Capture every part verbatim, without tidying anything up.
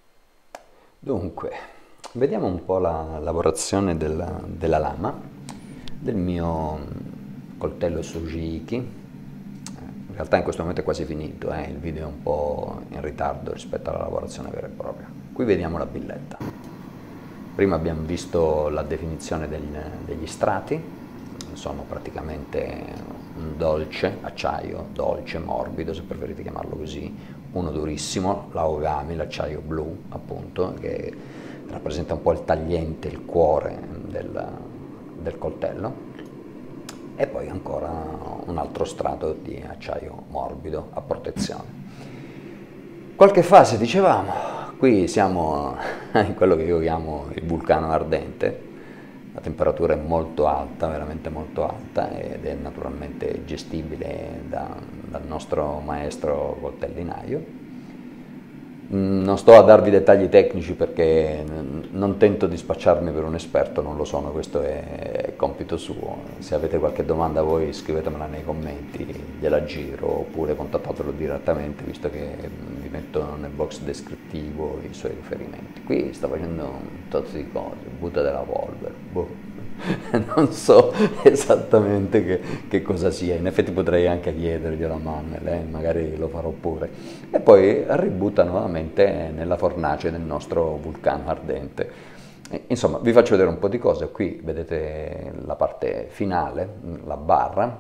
Dunque, vediamo un po' la lavorazione della, della lama del mio coltello Sujiki. In realtà in questo momento è quasi finito, eh? Il video è un po' in ritardo rispetto alla lavorazione vera e propria. Qui vediamo la billetta. Prima abbiamo visto la definizione del, degli strati, sono praticamente un dolce acciaio, dolce, morbido se preferite chiamarlo così, uno durissimo, l'Aogami, l'acciaio blu appunto, che rappresenta un po' il tagliente, il cuore del, del coltello, e poi ancora un altro strato di acciaio morbido a protezione. Qualche fase dicevamo, qui siamo in quello che io chiamo il vulcano ardente, la temperatura è molto alta, veramente molto alta, ed è naturalmente gestibile da, dal nostro maestro coltellinaio. Non sto a darvi dettagli tecnici perché non tento di spacciarmi per un esperto, non lo sono, questo è, è compito suo. Se avete qualche domanda voi scrivetemela nei commenti, gliela giro, oppure contattatelo direttamente, visto che vi metto nel box descrittivo i suoi riferimenti. Qui sta facendo un tozzo di cose, butta della polvere, boh. Non so esattamente che, che cosa sia, in effetti potrei anche chiederglielo a Manuel, eh? Magari lo farò pure. E poi ributta nuovamente nella fornace del nostro vulcano ardente. Insomma, vi faccio vedere un po' di cose. Qui vedete la parte finale, la barra,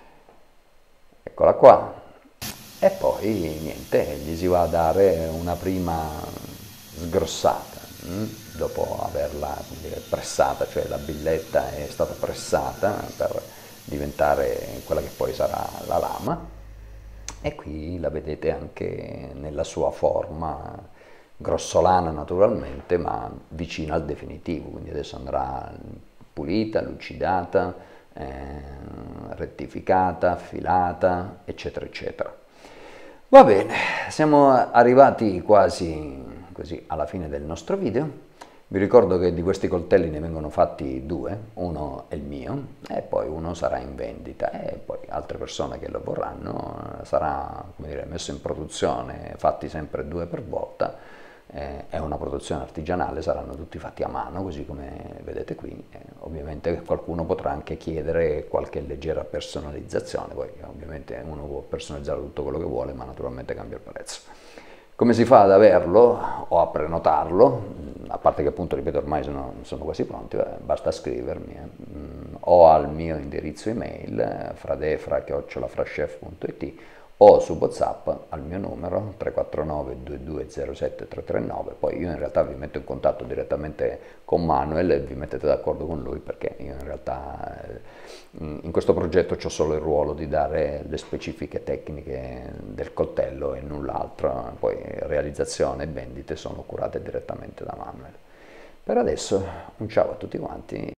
eccola qua, e poi niente, gli si va a dare una prima sgrossata, mh? Dopo averla dire, pressata, cioè la billetta è stata pressata per diventare quella che poi sarà la lama, e qui la vedete anche nella sua forma grossolana naturalmente, ma vicina al definitivo, quindi adesso andrà pulita, lucidata, eh, rettificata, affilata, eccetera eccetera. Va bene, siamo arrivati quasi così alla fine del nostro video. Vi ricordo che di questi coltelli ne vengono fatti due, uno è il mio e poi uno sarà in vendita, e poi altre persone che lo vorranno sarà, come dire, messo in produzione, fatti sempre due per volta. Eh, è una produzione artigianale, saranno tutti fatti a mano, così come vedete qui. Eh, ovviamente qualcuno potrà anche chiedere qualche leggera personalizzazione, poi ovviamente uno può personalizzare tutto quello che vuole, ma naturalmente cambia il prezzo. Come si fa ad averlo o a prenotarlo? A parte che appunto, ripeto, ormai sono, sono quasi pronti, eh, basta scrivermi eh, o al mio indirizzo email eh, fradefra chiocciola frashchef punto it, o su WhatsApp al mio numero tre quattro nove due due zero sette tre tre nove. Poi io in realtà vi metto in contatto direttamente con Manuel e vi mettete d'accordo con lui, perché io in realtà eh, in questo progetto ho solo il ruolo di dare le specifiche tecniche del coltello e null'altro, poi realizzazione e vendite sono curate direttamente da Manuel. Per adesso un ciao a tutti quanti.